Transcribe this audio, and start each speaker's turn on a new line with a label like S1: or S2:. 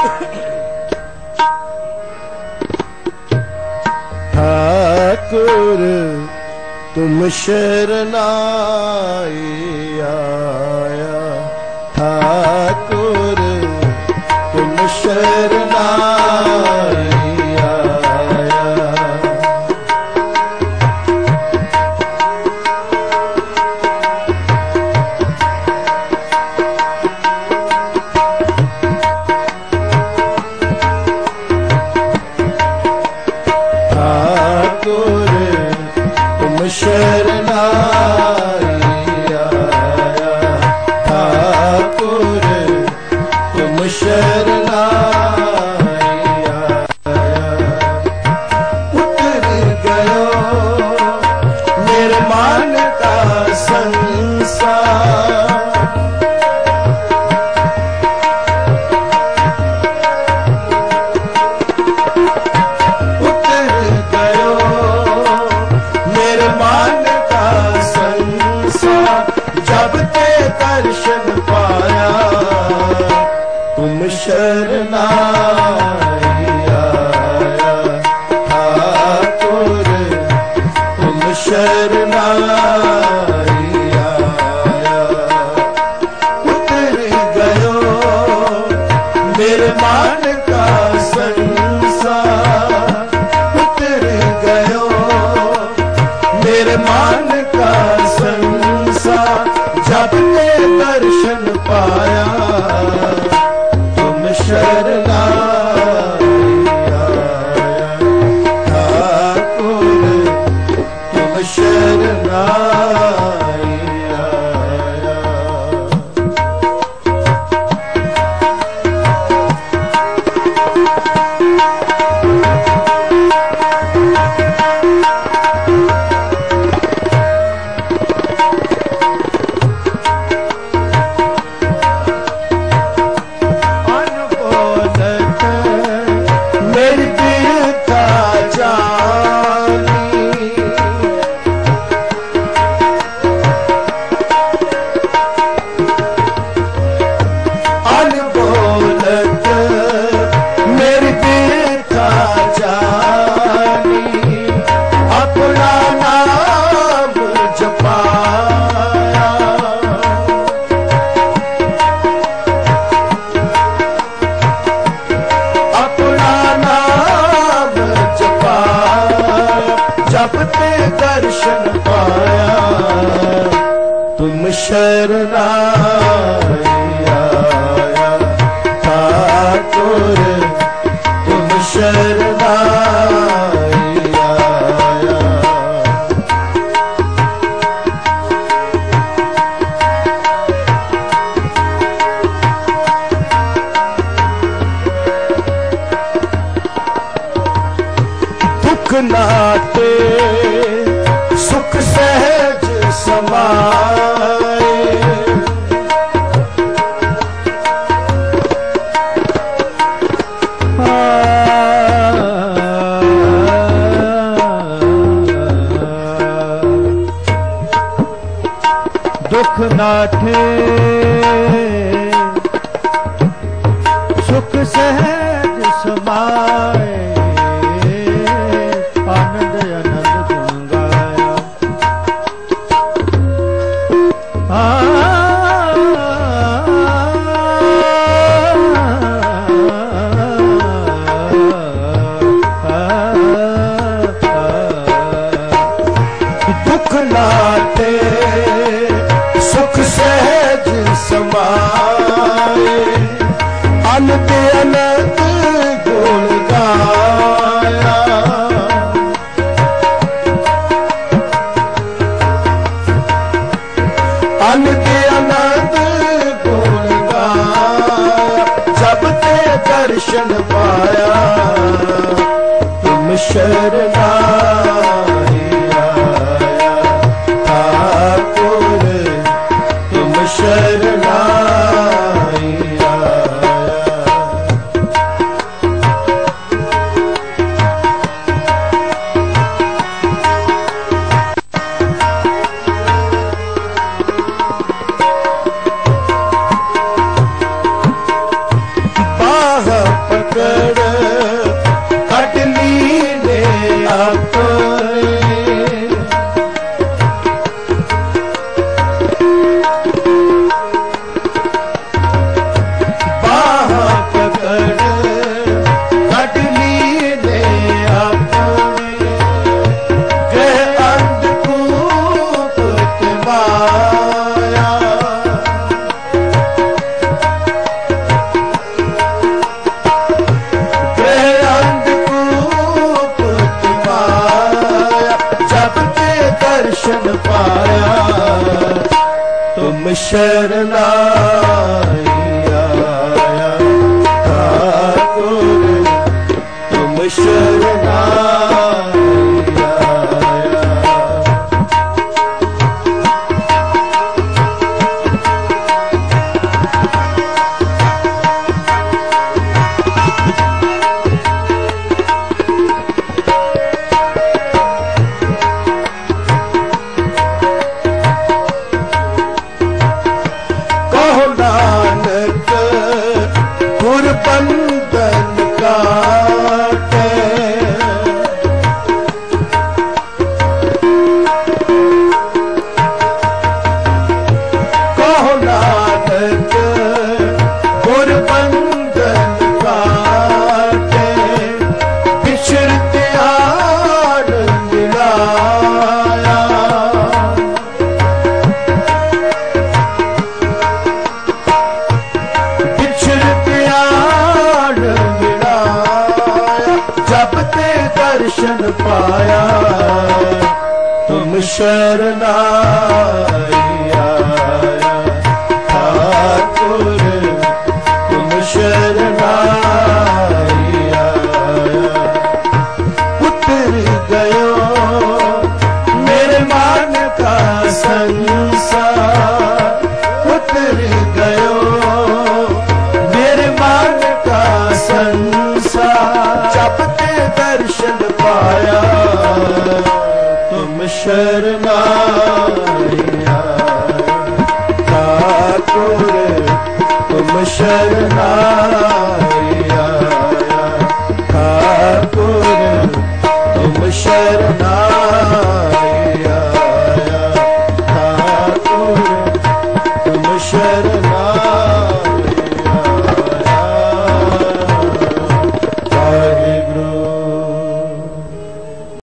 S1: ठाकुर तुम शरणाई आया, ठाकुर तुम शरणाई आया। ठाकुर तुम शरणाई आया, ठाकुर तुम शरणाई आया। उतर गयो मेरे मन का संसार, उतर गयो मेरे मन का संसार। जब ते दर्शन पाया तुम शरणाई आया, ठाकुर तुम शरणाई आया। उतर गयो मेरे मन का संसार, उतर गयो मेरे मन का संसार। जब ते दर्शन पाया तुम शरणाई आया, ठाकुर तुम शरणाई आया। अनबोलत मेरी पीड़िता जानी, अनबोलत मेरी पीड़िता जानी। अपना नाम जपाया, अपना नाम जपाया। जब ते दर्शन पाया तुम शरणाई आया, ठाकुर तुम शरणाई आया। दुख नाते सुख सहज समाए, दुख नाठे सुख सहज समाए। आनंद आनंद गुण गाया, दुख नाते सुख सहज समाए। अनंत अनंत गुण गाया, अनंत अनंत गुण गाया। जब ते दर्शन पाया तुम शरणाई आया, ठाकुर तुम शरणाई आया। शरणाई आया ठाकुर तुम शरणाई आया। बंधन काटे कहो नानक गुर बंधन काटे बिछड़ते आनंद लाया। बिछड़ते जब ते दर्शन पाया तुम शरणाई आया ठाकुर तुम शरणाई आया। उतर गयो मेरे मान का संसार उतर गयो मेरे मान का संसार जब ते दर्शन पाया तुम शरणाई आया ठाकुर तुम शरणाई